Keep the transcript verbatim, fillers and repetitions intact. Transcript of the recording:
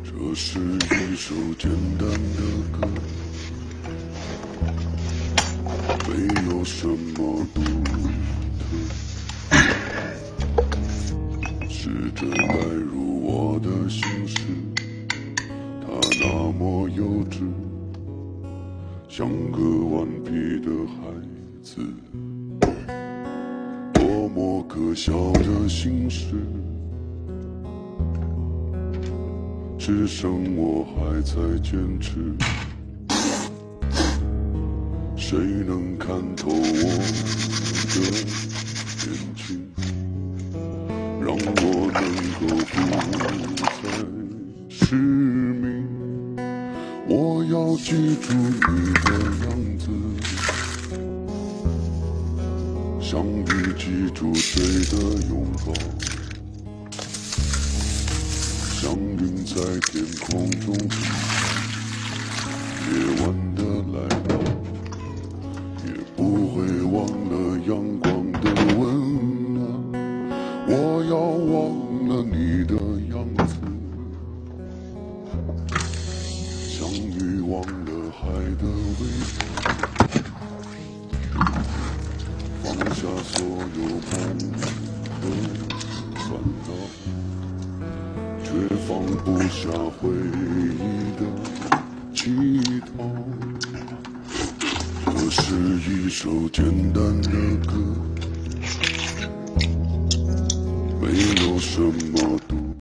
这是一首简单的歌，没有什么独特。试着带入我的心事，它那么幼稚，像个顽皮的孩子，多么可笑的心事。 只剩我还在坚持，谁能看透我的眼睛，让我能够不再失明？我要记住你的样子，像雨记住谁的拥抱。 像云在天空中飘，夜晚的来到，也不会忘了阳光的温暖。我要忘了你的样子，像鱼忘了海的味道，放下所有梦和烦恼。 却放不下回忆的乞讨。这是一首简单的歌，没有什么